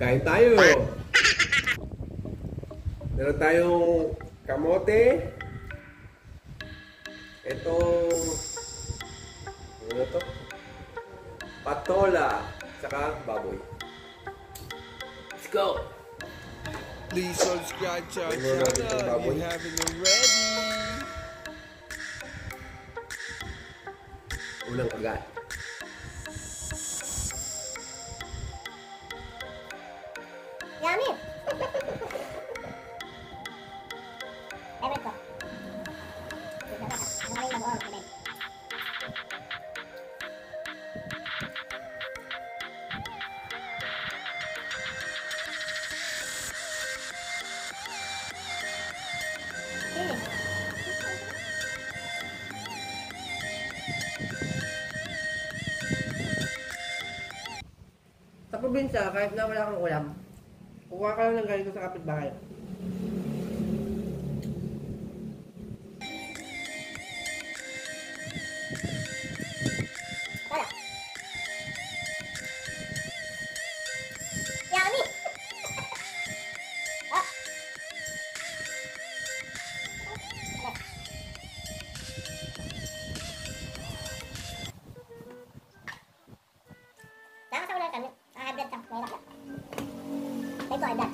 Kain tayo. Meron tayong kamote. Itong ano to? Patola. Saka baboy. Let's go! Please subscribe to our channel if you haven't already. Unang kagat. Yummy! Favorite ko. Ang galing mag-on, kanin. Sa probinsya, kahit na wala kang ulam, kukuha ka lang ng ganito sa kapitbahay. Wala. Yummy! Ah. Nakasama na kami. Hybrid ka. Mahirap na. Take ko hybrid.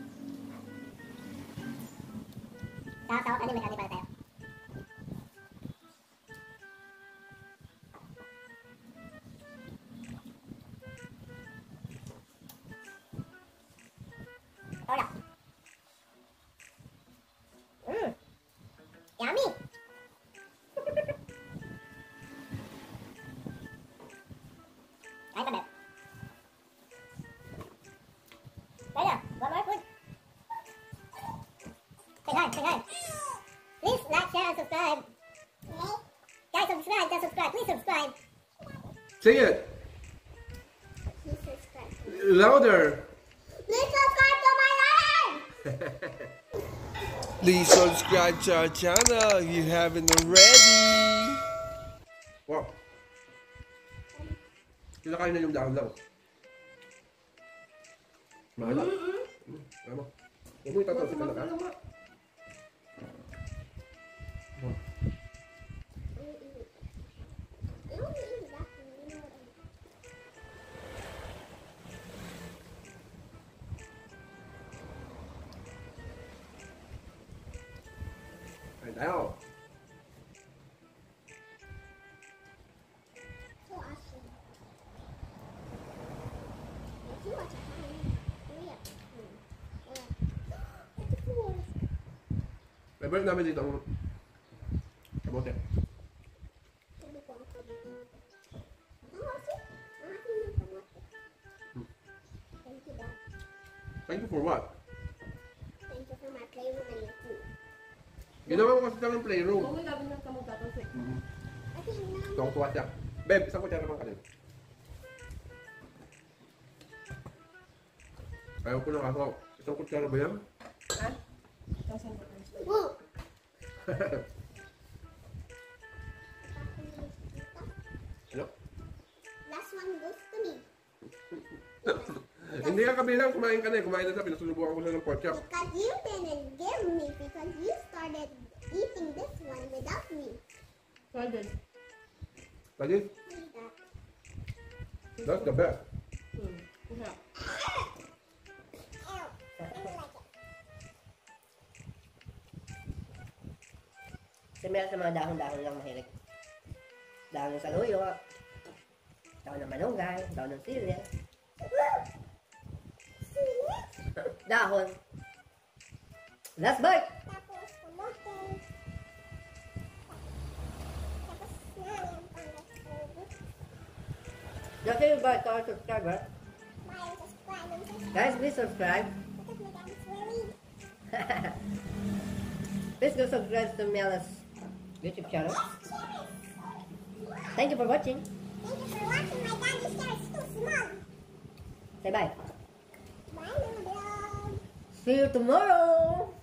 Nakasama kami. May kami pala tayo. Wala. Yummy! Kain ka, Beb. Kaya, one more food. Say hi, say hi. Please like, share, and subscribe. Guys, subscribe, please subscribe. Say it. Please subscribe. Louder. Please subscribe to my life! Please subscribe to our channel if you haven't already. Wow. Kinakain na yung dahon lang. Mahal. Alam mo. Huwag mo itato sa kalaka. Kain tayo. So awesome. If you watch a Favorite namin dito ang kamote. Thank you for what? Thank you for my playroom and your food. Ginawa ko kasi ng playroom. Kung may gabi ng kamag-tatang siya. I think now. Tuwang-tuwa siya. Beb, isang kutsara naman kanin. Ayaw ko lang ako. Isang kutsara ba yan? Ha? Thousand dollars. Whoa! Ano? Last one goes to me. Hindi ka kabilang, kumain ka na eh. Kumain na siya, pinasusubukan ko siya ng pork chop. Because you didn't give me because you started eating this one without me. Golden. Lagi, Look at that. that's the best. Masarap. Ew. I don't like it. Kasi meron sa mga dahon-dahon lang mahilig. Dahon ng saluyo, dahon ng malunggay, dahon ng sili. Dahon. Last bite! Tapos kamote. Tapos na yung pang-gastos. Just say bye to our subscriber. Bye, subscribe and subscribe. Guys, please subscribe. Because my dad is really. Please go subscribe to Mela's YouTube channel. Thank you for watching. Thank you for watching. My daddy's chair is too small. Say bye. Bye, little vlog. See you tomorrow.